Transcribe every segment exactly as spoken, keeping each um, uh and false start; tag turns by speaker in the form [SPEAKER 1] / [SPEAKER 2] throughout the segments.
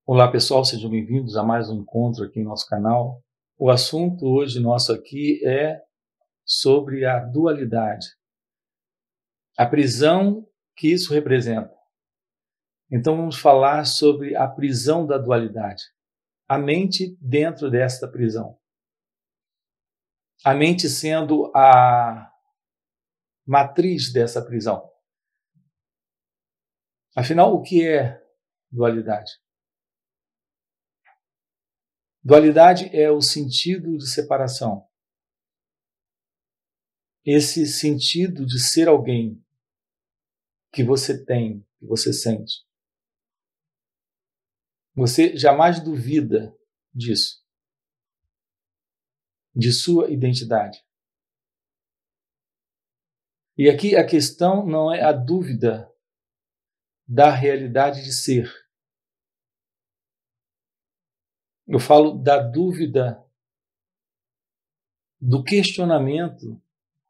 [SPEAKER 1] Olá pessoal, sejam bem-vindos a mais um encontro aqui no nosso canal. O assunto hoje nosso aqui é sobre a dualidade, a prisão que isso representa. Então vamos falar sobre a prisão da dualidade, a mente dentro desta prisão. A mente sendo a matriz dessa prisão. Afinal, o que é dualidade? Dualidade é o sentido de separação. Esse sentido de ser alguém que você tem, que você sente. Você jamais duvida disso, de sua identidade. E aqui a questão não é a dúvida da realidade de ser. Eu falo da dúvida do questionamento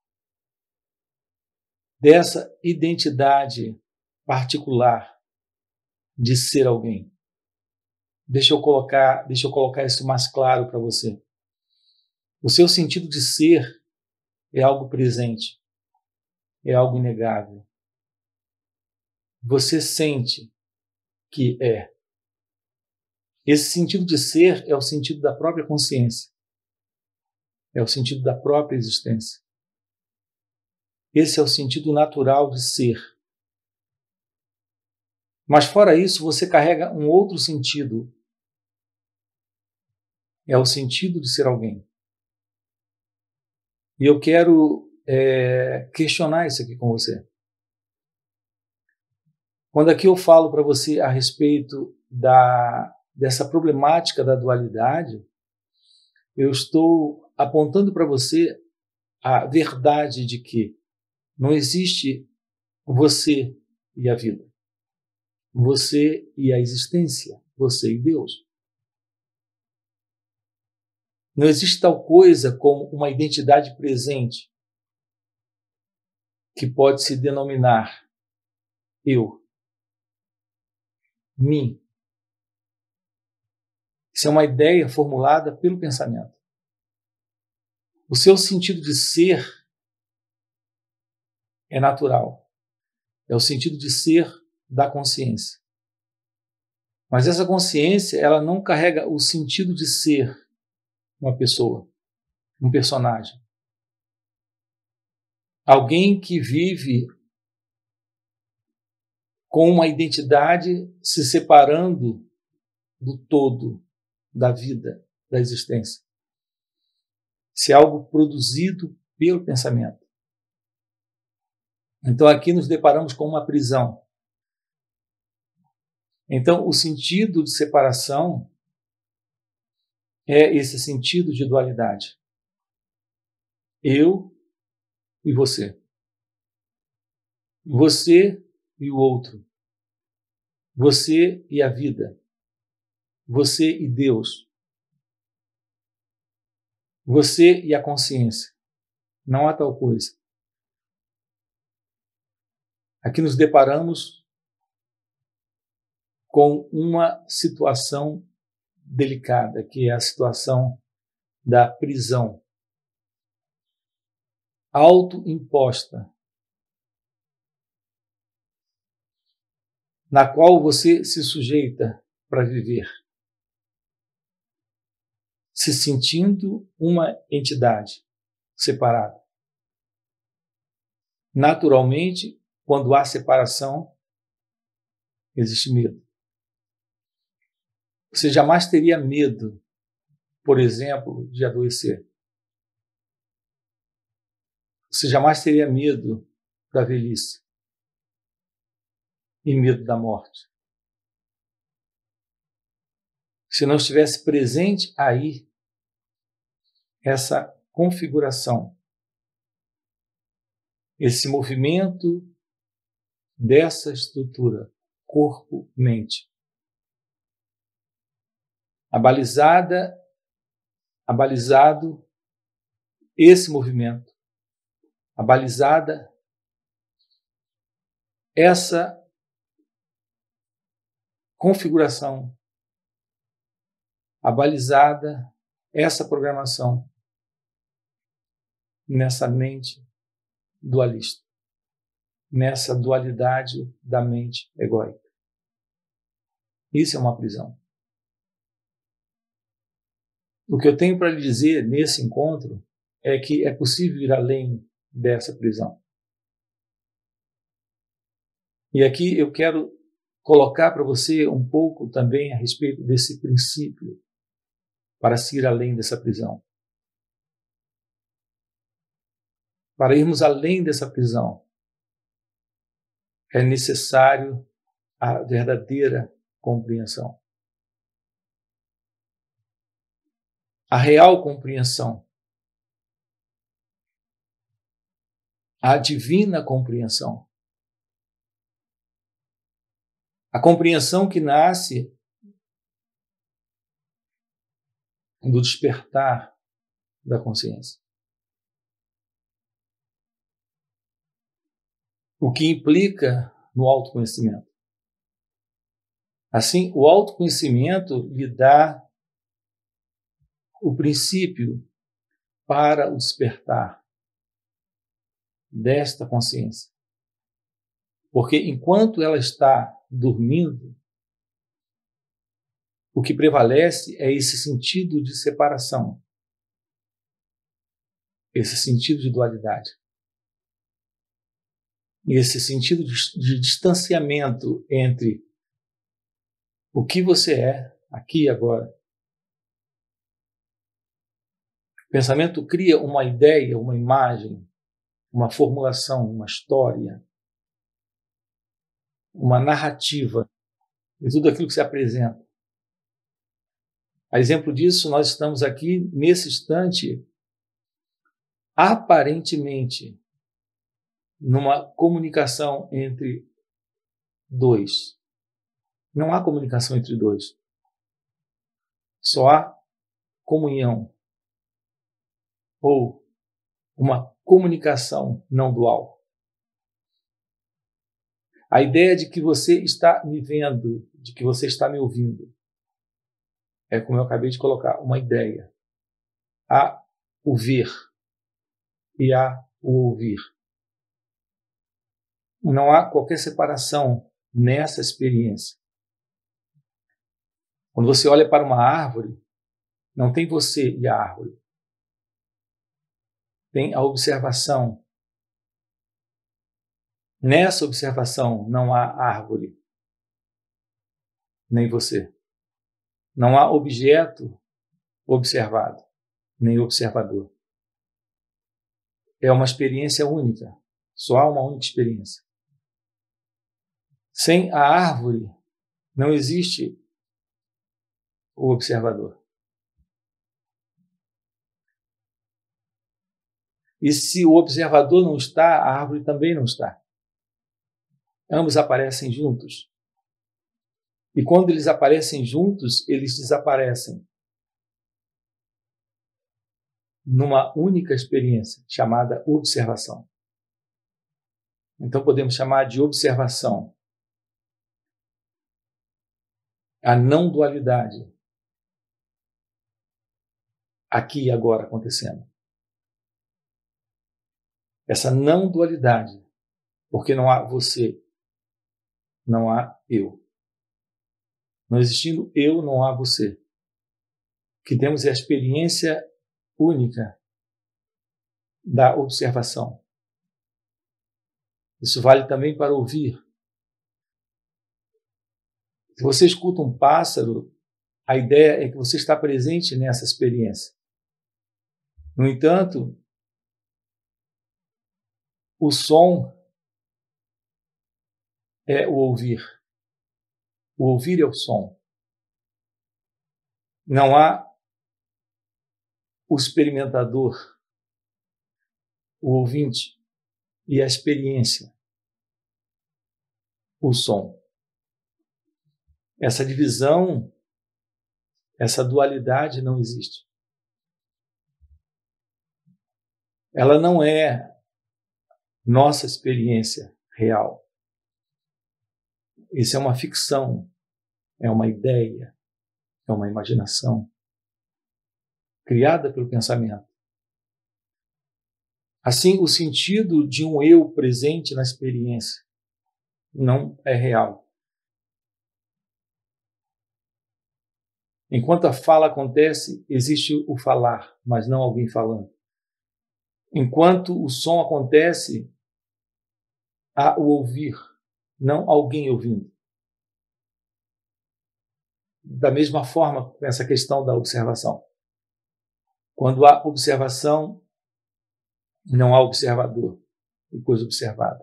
[SPEAKER 1] dessa identidade particular de ser alguém. Deixa eu colocar, deixa eu colocar isso mais claro para você. O seu sentido de ser é algo presente, é algo inegável. Você sente que é. Esse sentido de ser é o sentido da própria consciência, é o sentido da própria existência. Esse é o sentido natural de ser. Mas fora isso, você carrega um outro sentido. É o sentido de ser alguém. E eu quero é, questionar isso aqui com você. Quando aqui eu falo para você a respeito da, dessa problemática da dualidade, eu estou apontando para você a verdade de que não existe você e a vida, você e a existência, você e Deus. Não existe tal coisa como uma identidade presente que pode se denominar eu, mim. Isso é uma ideia formulada pelo pensamento. O seu sentido de ser é natural. É o sentido de ser da consciência. Mas essa consciência, ela não carrega o sentido de ser uma pessoa, um personagem. Alguém que vive com uma identidade se separando do todo, da vida, da existência. Isso é algo produzido pelo pensamento. Então aqui nos deparamos com uma prisão. Então o sentido de separação é esse sentido de dualidade. Eu e você. Você e o outro. Você e a vida. Você e Deus. Você e a consciência. Não há tal coisa. Aqui nos deparamos com uma situação delicada, que é a situação da prisão autoimposta, na qual você se sujeita para viver, se sentindo uma entidade separada. Naturalmente, quando há separação, existe medo. Você jamais teria medo, por exemplo, de adoecer. Você jamais teria medo da velhice e medo da morte. Se não estivesse presente aí essa configuração, esse movimento dessa estrutura, corpo-mente, abalizada, abalizado esse movimento, abalizada essa configuração abalizada essa programação nessa mente dualista, nessa dualidade da mente egóica. Isso é uma prisão. O que eu tenho para lhe dizer nesse encontro é que é possível ir além dessa prisão. E aqui eu quero colocar para você um pouco também a respeito desse princípio para se ir além dessa prisão. Para irmos além dessa prisão, é necessário a verdadeira compreensão. A real compreensão. A divina compreensão. A compreensão que nasce do despertar da consciência. O que implica no autoconhecimento. Assim, o autoconhecimento lhe dá o princípio para o despertar desta consciência. Porque enquanto ela está dormindo, o que prevalece é esse sentido de separação, esse sentido de dualidade, esse sentido de, de distanciamento entre o que você é aqui e agora. O pensamento cria uma ideia, uma imagem, uma formulação, uma história, uma narrativa de tudo aquilo que se apresenta. A exemplo disso, nós estamos aqui nesse instante, aparentemente, numa comunicação entre dois. Não há comunicação entre dois. Só há comunhão. Ou uma comunicação não dual. A ideia de que você está me vendo, de que você está me ouvindo, é como eu acabei de colocar, uma ideia. Há o ver e há o ouvir. Não há qualquer separação nessa experiência. Quando você olha para uma árvore, não tem você e a árvore. Tem a observação. Nessa observação não há árvore, nem você. Não há objeto observado, nem observador. É uma experiência única. Só há uma única experiência. Sem a árvore, não existe o observador. E se o observador não está, a árvore também não está. Ambos aparecem juntos. E quando eles aparecem juntos, eles desaparecem numa única experiência, chamada observação. Então podemos chamar de observação a não dualidade aqui e agora acontecendo. Essa não dualidade, porque não há você, não há eu. Não existindo eu, não há você. O que temos é a experiência única da observação. Isso vale também para ouvir. Se você escuta um pássaro, a ideia é que você está presente nessa experiência. No entanto, o som é o ouvir. O ouvir é o som. Não há o experimentador, o ouvinte e a experiência, o som. Essa divisão, essa dualidade não existe. Ela não é nossa experiência real. Isso é uma ficção, é uma ideia, é uma imaginação criada pelo pensamento. Assim, o sentido de um eu presente na experiência não é real. Enquanto a fala acontece, existe o falar, mas não alguém falando. Enquanto o som acontece, há o ouvir, não alguém ouvindo. Da mesma forma, essa questão da observação. Quando há observação, não há observador e coisa observada.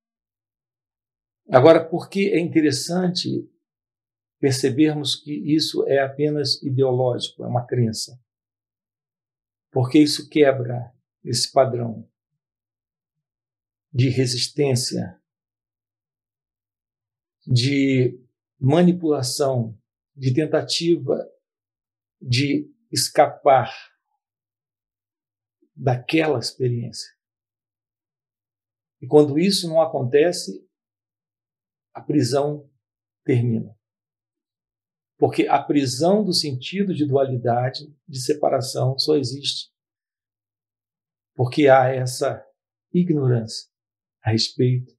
[SPEAKER 1] Agora, por que é interessante percebermos que isso é apenas ideológico, é uma crença? Porque isso quebra esse padrão de resistência, de manipulação, de tentativa de escapar daquela experiência. E quando isso não acontece, a prisão termina. Porque a prisão do sentido de dualidade, de separação, só existe porque há essa ignorância a respeito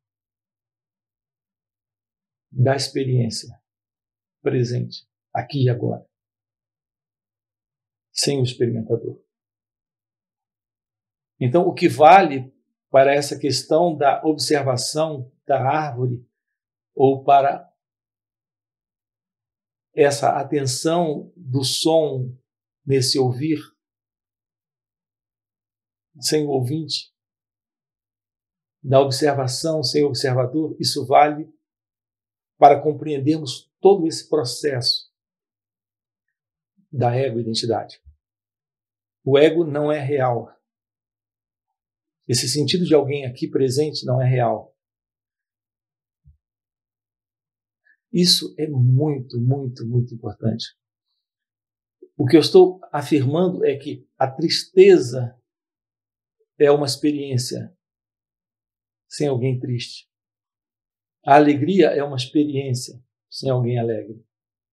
[SPEAKER 1] da experiência presente, aqui e agora, sem o experimentador. Então, o que vale para essa questão da observação da árvore, ou para essa atenção do som nesse ouvir, sem o ouvinte, da observação sem observador, isso vale para compreendermos todo esse processo da ego-identidade. O ego não é real. Esse sentido de alguém aqui presente não é real. Isso é muito, muito, muito importante. O que eu estou afirmando é que a tristeza é uma experiência sem alguém triste. A alegria é uma experiência sem alguém alegre.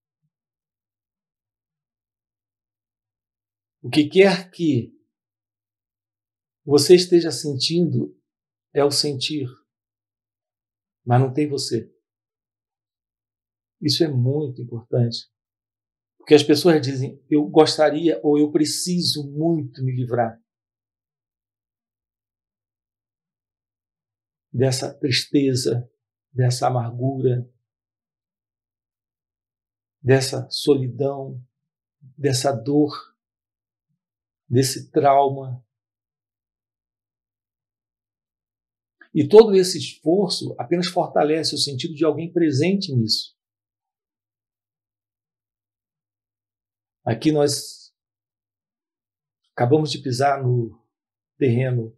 [SPEAKER 1] O que quer que você esteja sentindo é o sentir, mas não tem você. Isso é muito importante. Porque as pessoas dizem, eu gostaria ou eu preciso muito me livrar dessa tristeza, dessa amargura, dessa solidão, dessa dor, desse trauma. E todo esse esforço apenas fortalece o sentido de alguém presente nisso. Aqui nós acabamos de pisar no terreno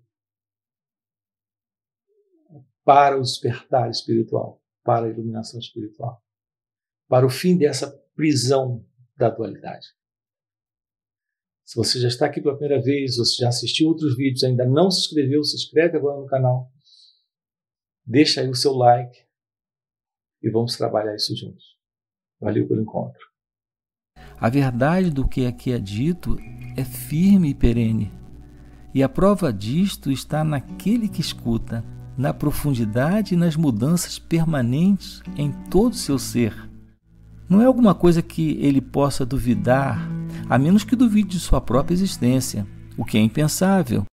[SPEAKER 1] para o despertar espiritual, para a iluminação espiritual, para o fim dessa prisão da dualidade. Se você já está aqui pela primeira vez, ou se já assistiu outros vídeos, ainda não se inscreveu, se inscreve agora no canal, deixa aí o seu like e vamos trabalhar isso juntos. Valeu pelo encontro.
[SPEAKER 2] A verdade do que aqui é dito é firme e perene, e a prova disto está naquele que escuta, na profundidade e nas mudanças permanentes em todo o seu ser. Não é alguma coisa que ele possa duvidar, a menos que duvide de sua própria existência, o que é impensável.